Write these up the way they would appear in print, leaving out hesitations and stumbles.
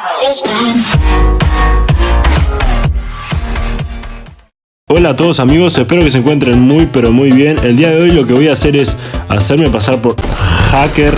Hola a todos amigos, espero que se encuentren muy pero muy bien. El día de hoy lo que voy a hacer es hacerme pasar por hacker.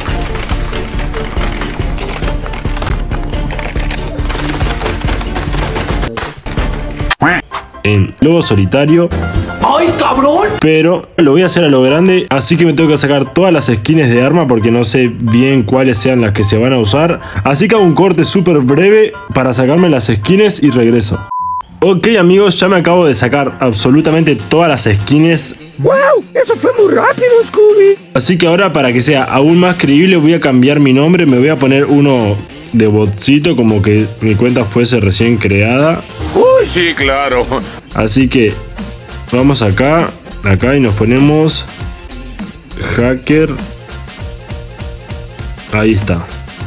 En Lobo Solitario. ¡Ay, cabrón! Pero lo voy a hacer a lo grande, así que me tengo que sacar todas las skins de arma porque no sé bien cuáles sean las que se van a usar. Así que hago un corte súper breve para sacarme las skins y regreso. Ok amigos, ya me acabo de sacar absolutamente todas las skins. ¡Wow! ¡Eso fue muy rápido, Scooby! Así que ahora, para que sea aún más creíble, voy a cambiar mi nombre. Me voy a poner uno de botcito, como que mi cuenta fuese recién creada. ¡Uy, sí, claro! Así que vamos acá y nos ponemos hacker. Ahí está.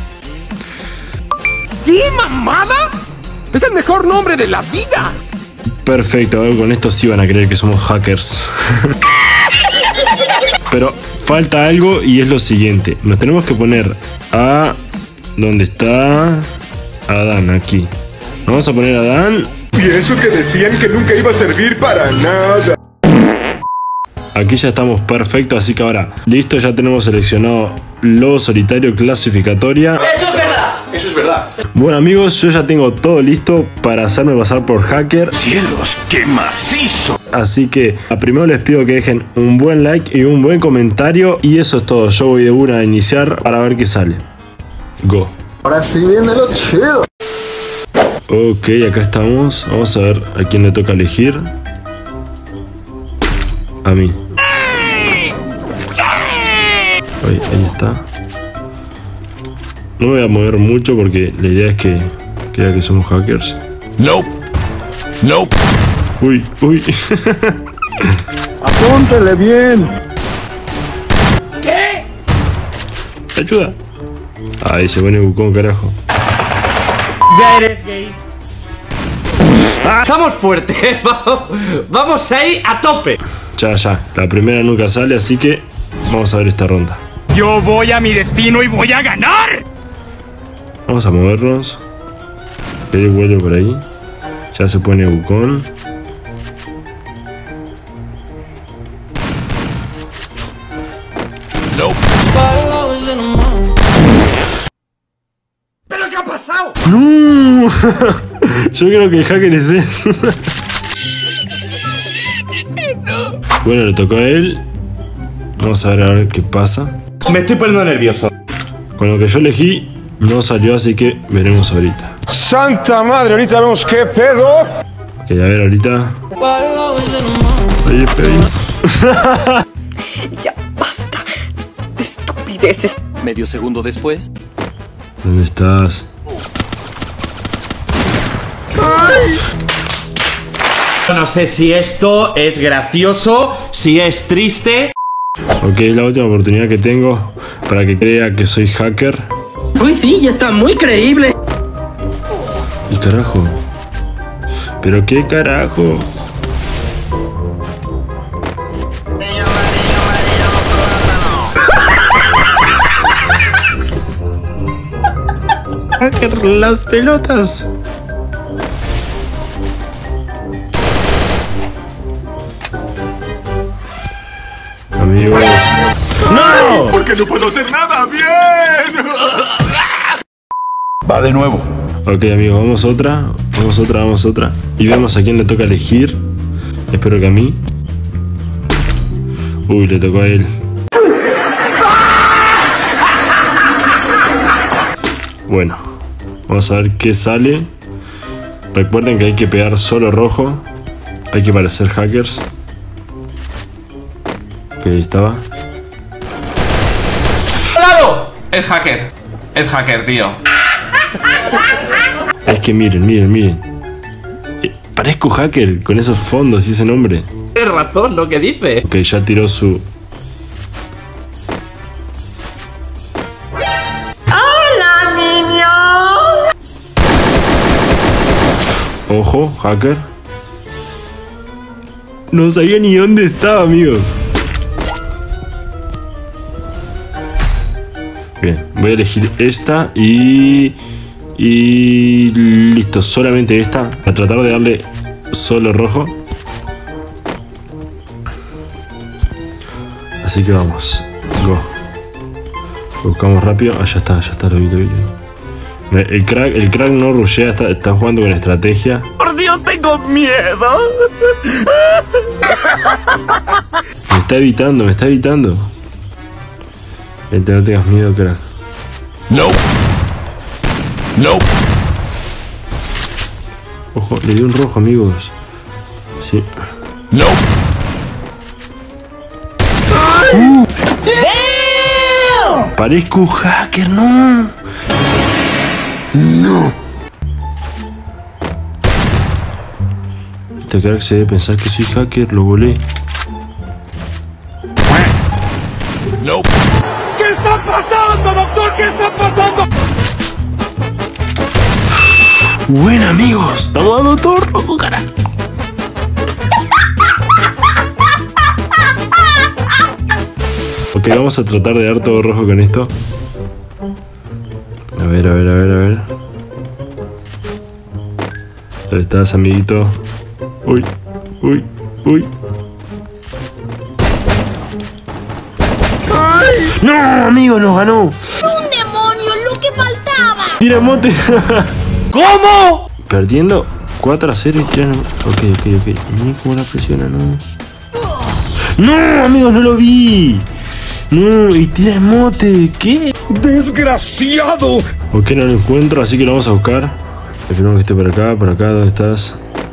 ¿Qué mamada? ¡Es el mejor nombre de la vida! Perfecto, a ver, con esto sí van a creer que somos hackers. Pero falta algo y es lo siguiente. Nos tenemos que poner a... ¿Dónde está? Adán, aquí. Nos vamos a poner a Adán. Y eso que decían que nunca iba a servir para nada. Aquí ya estamos perfectos, así que ahora, listo, ya tenemos seleccionado Lobo Solitario clasificatoria. ¡Eso es verdad! Eso es verdad. Bueno amigos, yo ya tengo todo listo para hacerme pasar por hacker. ¡Cielos, qué macizo! Así que primero les pido que dejen un buen like y un buen comentario. Y eso es todo, yo voy de una a iniciar para ver qué sale. Go. Ahora sí viene lo chido. Ok, acá estamos. Vamos a ver a quién le toca elegir. A mí. Ahí está. No me voy a mover mucho porque la idea es que crea que somos hackers. Nope. Nope. Uy. Apúntele bien. ¿Qué? Ayuda. Ahí se pone bucón, carajo. Ya eres gay. Estamos fuertes, vamos ahí a tope. Ya. La primera nunca sale, así que vamos a ver esta ronda. ¡Yo voy a mi destino y voy a ganar! Vamos a movernos. Él vuelve por ahí. Ya se pone bucón. Nope. ¿Pero qué ha pasado? ¡No! Yo creo que el hacker es él. Bueno, le tocó a él. Vamos a ver qué pasa. Me estoy poniendo nervioso. Con lo que yo elegí no salió, así que veremos ahorita. ¡Santa madre! Ahorita vemos qué pedo. Ok, a ver ahorita. Ahí. Ya basta de estupideces. Medio segundo después. ¿Dónde estás? No sé si esto es gracioso, si es triste. Ok, es la última oportunidad que tengo para que crea que soy hacker. Uy, sí, ya está muy creíble. ¿Y carajo? ¿Pero qué carajo? Hacker, las pelotas. Amigos. ¡No! Porque no puedo hacer nada bien. Va de nuevo. Ok amigos, vamos otra. Y vemos a quién le toca elegir. Espero que a mí. Uy, le tocó a él. Bueno, vamos a ver qué sale. Recuerden que hay que pegar solo rojo. Hay que parecer hackers. Ok, ahí estaba. ¡Claro! Es hacker, tío. Es que miren. Parezco hacker con esos fondos y ese nombre. Tienes razón lo que dice. Ok, ya tiró su... ¡Hola, niño! Ojo, hacker. No sabía ni dónde estaba, amigos. Bien, voy a elegir esta y Y listo, solamente esta. A tratar de darle solo rojo. Así que vamos. Go. Buscamos rápido. Ah, ya está, lo vi. El crack no rushea, está jugando con estrategia. ¡Por Dios, tengo miedo! Me está evitando. Vente, no tengas miedo, crack. No. Ojo, le di un rojo, amigos. Sí. No. Parezco un hacker, no. Este crack se debe pensar que soy hacker, lo volé. No. ¿Qué está pasando, doctor? ¿Qué está pasando? Bueno, amigos, estamos dando todo rojo, carajo. Ok, vamos a tratar de dar todo rojo con esto. A ver. ¿Dónde estás, amiguito? Uy. ¡No, amigo! ¡Nos ganó! ¡Un demonio! ¡Lo que faltaba! ¡Tira mote! ¿Cómo? Perdiendo 4-0 y tiran. Ok. Mira cómo la presiona, ¿no? ¡No, amigos! ¡No lo vi! ¡No! ¡Y tira el mote! ¿Qué? ¡Desgraciado! Ok, no lo encuentro, así que lo vamos a buscar. Esperemos que esté por acá, ¿dónde estás?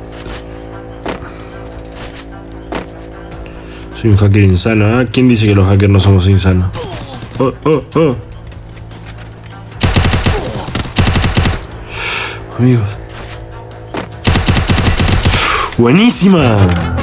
Soy un hacker insano, ¿ah? ¿Quién dice que los hackers no somos insanos? Oh. Amigos. ¡Buenísima!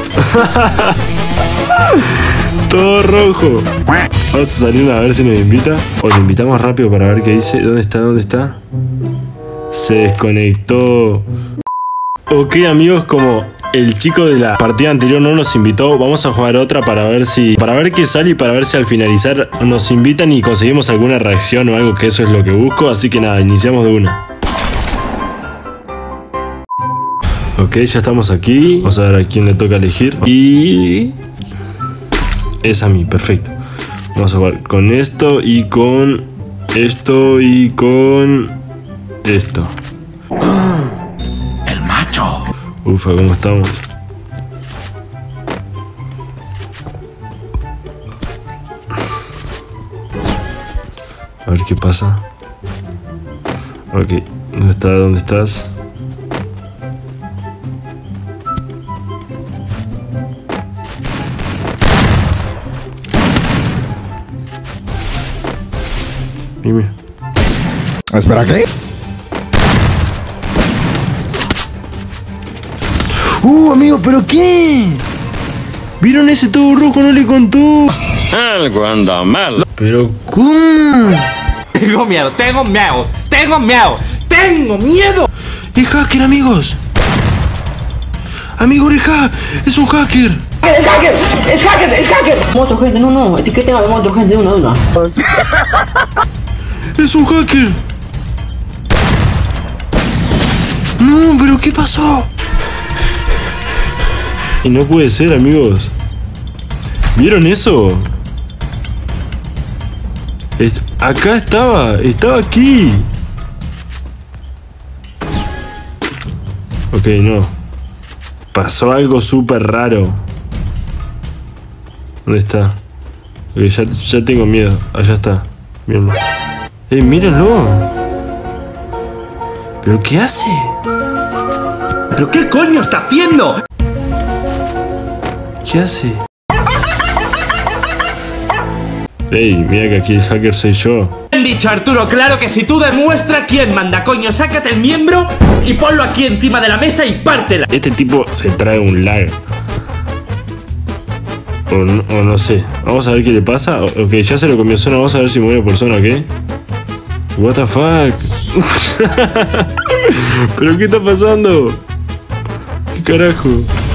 Todo rojo. Vamos a salir a ver si nos invita. O lo invitamos rápido para ver qué dice. ¿Dónde está? Se desconectó. Ok, amigos, como el chico de la partida anterior no nos invitó, vamos a jugar otra para ver qué sale y para ver si al finalizar nos invitan y conseguimos alguna reacción o algo, que eso es lo que busco. Así que nada, iniciamos de una. Ok, ya estamos aquí. Vamos a ver a quién le toca elegir. Y... es a mí, perfecto. Vamos a jugar con esto y con esto y con esto. El macho. Ufa, ¿cómo estamos? A ver qué pasa. Ok, ¿dónde estás? Dime. Espera, ¿qué? Amigo, ¿pero qué? ¿Vieron ese todo rojo? No le contó. Algo anda mal. ¿Pero cómo? Tengo miedo. Es hacker, amigos. Amigo, es un hacker. ¡Es hacker! Moto, gente, no. Etiqueten a moto, gente, una. Es un hacker. No, pero ¿qué pasó? Y no puede ser, amigos. ¿Vieron eso? Acá estaba aquí. Ok, no. Pasó algo súper raro. ¿Dónde está? Ok, ya tengo miedo. Allá está. Mírenlo. Mírenlo. ¿Pero qué hace? ¿Pero qué coño está haciendo? ¿Qué hace? Mira que aquí el hacker soy yo. Bien dicho, Arturo, claro que si tú demuestras quién manda, coño, sácate el miembro y ponlo aquí encima de la mesa y pártela. Este tipo se trae un lag. O no sé. Vamos a ver qué le pasa. Ok, ya se lo comió zona. Vamos a ver si muere por zona, ¿ok? What the fuck. ¿Pero qué está pasando? ¿Qué carajo?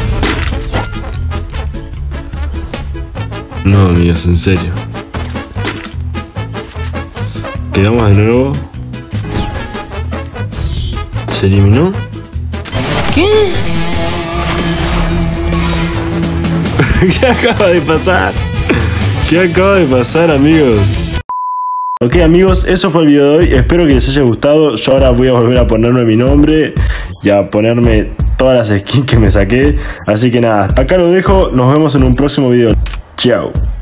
No, amigos, en serio. Quedamos de nuevo. ¿Se eliminó? ¿Qué? ¿Qué acaba de pasar? ¿Qué acaba de pasar, amigos? Ok, amigos, eso fue el video de hoy. Espero que les haya gustado. Yo ahora voy a volver a ponerme mi nombre y a ponerme todas las skins que me saqué. Así que nada, acá lo dejo. Nos vemos en un próximo video. Chao.